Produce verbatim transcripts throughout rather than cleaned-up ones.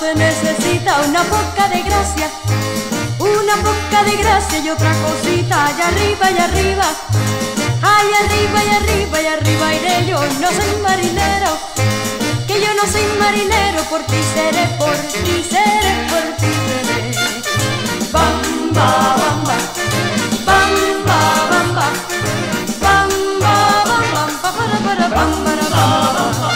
se necesita una poca de gracia, una poca de gracia y otra cosita. Allá arriba, allá arriba, allá arriba, allá arriba, allá arriba iré. Yo no soy marinero, que yo no soy marinero. Por ti seré, por ti seré, por ti seré. Bamba, bamba, bamba, bamba, bamba, bamba, para, para, bamba, bamba.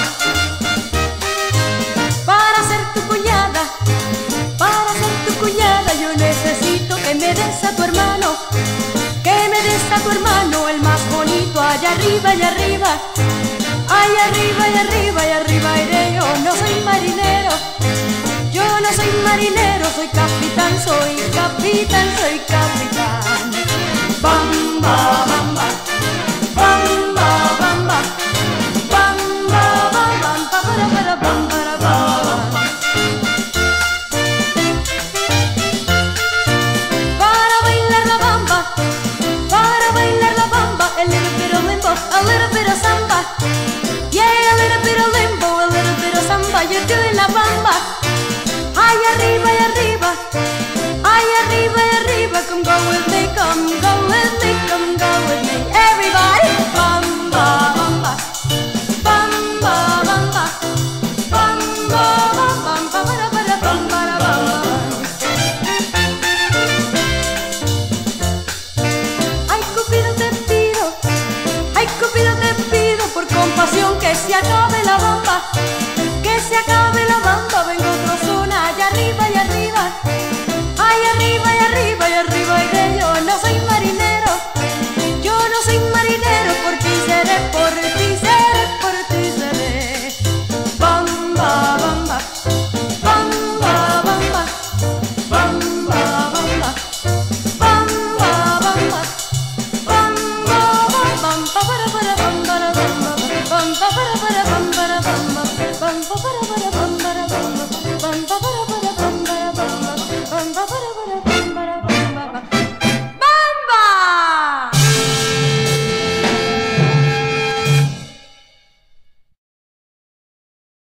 Para ser tu cuñada, para ser tu cuñada, yo necesito que me des a tu hermano, que me des a tu hermano, el más bonito. Allá arriba, allá arriba, allá arriba, allá arriba, allá arriba iré. Yo no soy marinero, yo no soy marinero, soy capitán, soy capitán, soy capitán. Bamba, bamba, bamba, bamba, bamba, bamba, para, para, bamba, bamba. Para bailar la bamba, para bailar la bamba, a little bit of limbo, a little bit of samba. Yeah, a little bit of limbo, a little bit of samba. You're doing la bamba. Allá arriba, allá arriba, allá arriba, allá arriba. Come go with me, come go with me, come go with me. Everybody, bamba, bamba, bamba, bamba, bamba, bamba, para, para, bamba, bamba. Ay, Cupido te pido, ay, Cupido te pido por compasión que se acabe la bamba, que se acabe la bamba. Vengo otro son allá arriba, allá arriba, allá arriba, allá arriba, allá arriba iré. Yo no soy marinero, yo no soy marinero. Por ti seré, por ti seré, por ti seré. Bamba, bamba, bamba, bamba, bamba, bamba, bamba, bamba, bamba, bamba, para, para, bamba, bamba, bamba, para, para, bamba, bamba, bamba, para, para, bamba, bamba, bamba, para, para, bamba, bamba, bamba, para, para.